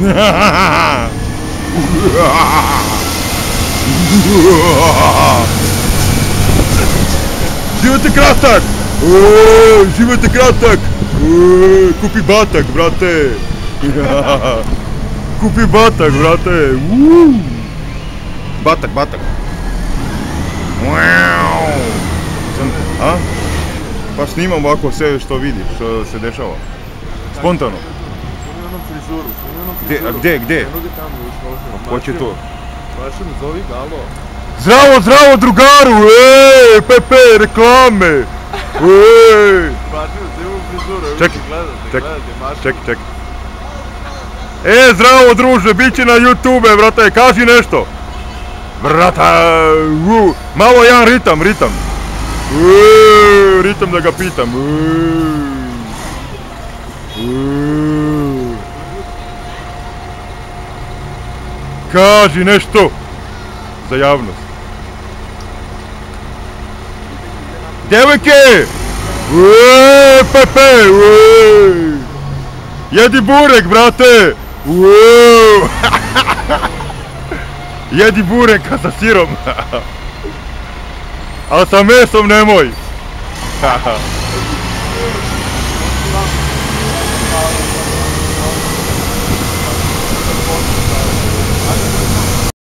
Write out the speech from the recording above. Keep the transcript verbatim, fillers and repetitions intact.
Život je kratak! Oooo, život je kratak! Oooo, kupi batak, brate! Kupi batak, brate! Uuu. Batak, batak! A? Pa snimam ovako sve što vidiš, što se dešava. Spontano. Gdje, a gdje, gdje? Ko će to? Zdravo, zdravo drugaru, ej, Pepe, reklame! Ej! Čekaj, čekaj, čekaj, čekaj. E, zdravo druže, bit će na YouTube, brate, kaži nešto. Brata, uh, malo jedan ritam, ritam. Uh, ritam da ga pitam. Uh, uh. Kaži nešto za javnost. Djevojke! Uee, Pepe! Uee. Jedi burek, brate! Uee. Jedi bureka sa sirom. A sa mesom nemoj.